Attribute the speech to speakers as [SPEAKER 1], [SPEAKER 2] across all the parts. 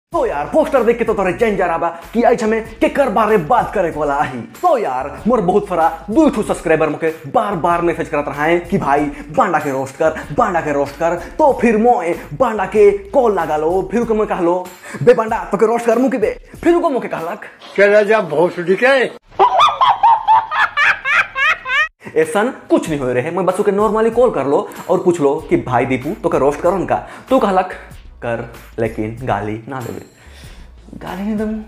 [SPEAKER 1] तो यार पोस्टर देख के तो तोरे चैन जा रहा बा कि आज हमें केकर बारे बात करे वाला आही। तो यार मोर बहुत सारा 200 सब्सक्राइबर मुके बार-बार मैसेज करत रहा है कि भाई बांडा के रोस्ट कर, बांडा के रोस्ट कर। तो फिर मोए बांडा के कॉल लगा लो, फिर को मैं कहलो बे बांडा तो के रोस्ट कर मुके बे, फिर को मुके कहलक
[SPEAKER 2] चला जा भोसड़ी के।
[SPEAKER 1] ऐसा कुछ नहीं हो रहे, मैं बस उके नॉर्मली कॉल कर लो और पूछ लो कि भाई दीपू तो के रोस्ट कर उनका। तो कहलक कर, लेकिन गाली ना देवे, गाली नहीं दूं।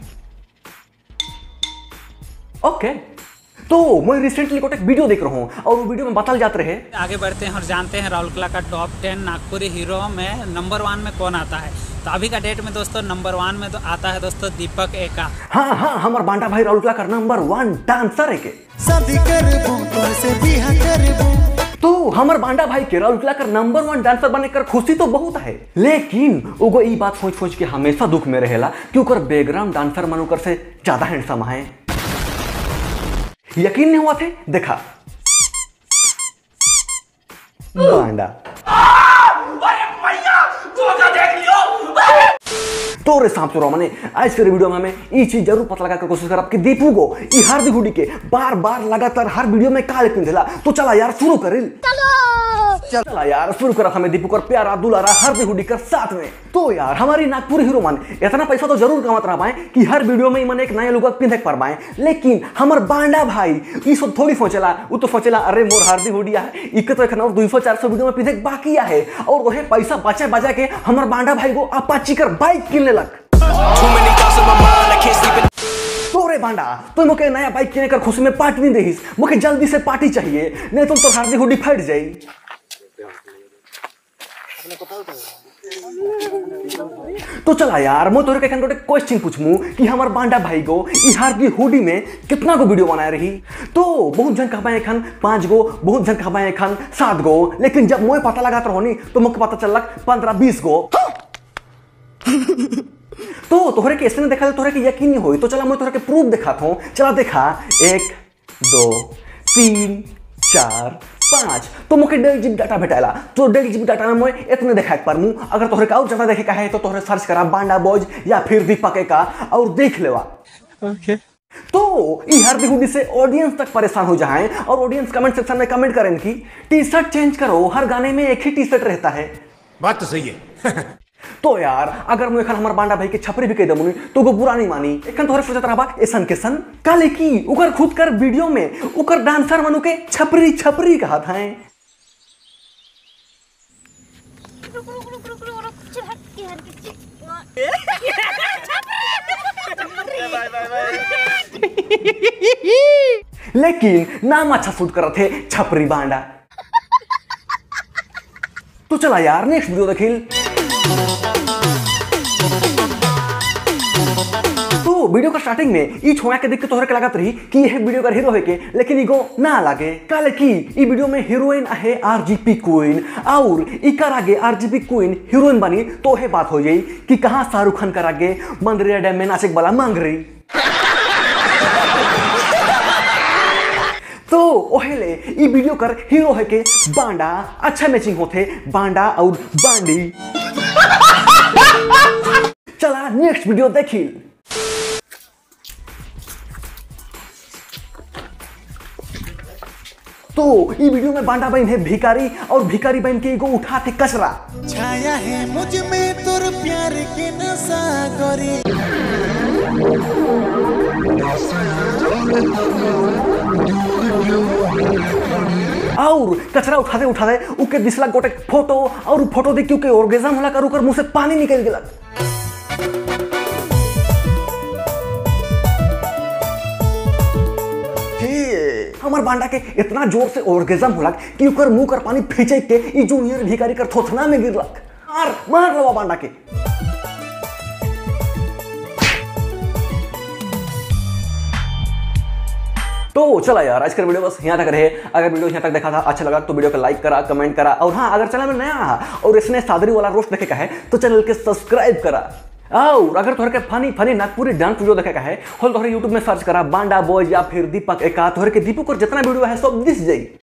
[SPEAKER 1] ओके तो मैं रिसेंटली को एक वीडियो देख रहा हूँ और वो वीडियो में बताल जाते रहे।
[SPEAKER 3] आगे बढ़ते हैं और जानते हैं राउरकेला का टॉप 10 नागपुरी हीरो में नंबर 1 में कौन आता है। तो अभी का डेट में दोस्तों नंबर 1 में तो आता है दोस्तों दीपक एका।
[SPEAKER 1] हाँ हाँ हमार बांडा भाई राउरकेला का नंबर 1 डांसर है के। तो हमार बांडा भाई के राउरकेला का नंबर 1 डांसर बने कर खुशी तो बहुत है, लेकिन उगो ई बात सोच के हमेशा दुख में रहेला कि ओकर बैकग्राउंड डांसर मनोकर से ज्यादा हैंडसम है। यकीन नहीं हुआ थे, देखा बांडा तो रे सांप चोरा मने आज के वीडियो में हमें ये चीज जरूर पता लगा कर कोशिश करब कि दीपू को ई हार्दी हुडी के बार बार लगातार हर वीडियो में काले पिंधला। तो चला यार शुरू करिल, चला यार शुरू कर हमें दीपू कर प्यारा दुलारा हार्दी हुडी कर साथ में। तो यार हमारी नागपुर हीरो मन इतना पैसा तो जरूर कमात रह पाए कि हर वीडियो में मन एक नया लुक पिंधे कर पाए, लेकिन हमार बांडा भाई ई सब थोड़ी सोचेला। वो तो सोचेला अरे मोर हार्दी हुडी है इके तो एखन और 200-400 वीडियो में पिंधे बाकी है, और वही पैसा बचा बचा के हमार बांडा भाई को अपाची कर बाइक किन लेलक। तो रे बांडा तो मुके नया बाइक किने कर खुशी में पार्टी नहीं देहिस, मुके जल्दी से पार्टी चाहिए, नहीं तो हार्दी हुडी फट जाई। तो चला यार मैं तोरे के एक क्वेश्चन पूछमू कि हमार बांडा भाई को ई हार्दी हुडी में कितना गो वीडियो बनाए रही। तो बहुत जन कहबा एखन 5 गो, बहुत जन कहबा एखन 7 गो, लेकिन जब मोए पता लगात रहनी तो मुके पता चलक 15-20 गो। तो तोहरे के ऐसे देखा तोहरे के यकीन नहीं होई, तो चला मैं तोहरे के प्रूफ दिखाता हूं। चला देखा 1 2 3 4 5 तो मुके 1.5 GB डाटा भेटाला। तो 1.5 GB डाटा में मैं इतने देखा पर मु अगर तोहरे का और ज्यादा देखे का है तो तोहरे सर्च करा बांडा बॉयज या फिर दीपक का और देख लेवा। ओके तो ई हार्दी हुडी से ऑडियंस तक परेशान हो जाए और ऑडियंस कमेंट सेक्शन में कमेंट करें कि टी शर्ट चेंज करो, हर गाने में एक ही टी शर्ट रहता है।
[SPEAKER 2] बात तो सही है।
[SPEAKER 1] तो यार अगर मैं एखन हमार बांडा भाई के छपरी भी कह दमुनी तो वो बुरा नहीं मानी। एखन तोहरे सोचत रहबा ऐसन केसन काले की उकर खुद कर वीडियो में उकर डांसर मनु के छपरी छपरी कहत हैं। लेकिन नाम अच्छा सूट कर थे छपरी बांडा। तो चला यार नेक्स्ट वीडियो देखिल। तो वीडियो का स्टार्टिंग में ई छोया के देख के तोहरे के लागत रही कि यह वीडियो का हीरो है के, लेकिन इगो ना लागे काले की ई वीडियो में हीरोइन है आरजीपी क्वीन, और इकर आगे आरजीपी क्वीन हीरोइन बनी तो है बात हो जाई कि कहां शाहरुख खान कर आगे मंदिर डैम में नाचे वाला मांग रही। तो ओहेले ई वीडियो कर हीरो है के बांडा अच्छा मैचिंग होते बांडा और बांडी। चला नेक्स्ट वीडियो देखी। तो ई वीडियो में बांडा बहन है भिखारी और भिखारी बहन के एगो उठाते कचरा।
[SPEAKER 4] छाया है मुझ में तुर प्यार के नशा गोरी।
[SPEAKER 1] और कचरा उठाते उठाते उके दिसला गोटे फोटो, और फोटो देख के उके ऑर्गेजम होला कर मुंह से पानी निकल गेलक। हमार बांडा के इतना जोर से ऑर्गेजम होलक कि उकर मुंह कर पानी फींचे के ई जूनियर भिखारी कर थोथना में गिरलक। मार लवा बांडा के। तो चला यार आज का वीडियो बस यहाँ तक रहे। अगर वीडियो यहाँ तक देखा था अच्छा लगा तो वीडियो को लाइक करा, कमेंट करा, और हाँ अगर चैनल में नया है और इसने सादरी वाला रोस्ट देखे का है तो चैनल के सब्सक्राइब करा। और अगर तोहरे के funny funny Nagpuri dance video देखे का है होल तोहरे यूट्यूब में सर्च करा बांडा बॉयज या फिर दीपक एका, तोहरे के दीपक और जितना वीडियो है सब दिस जाई।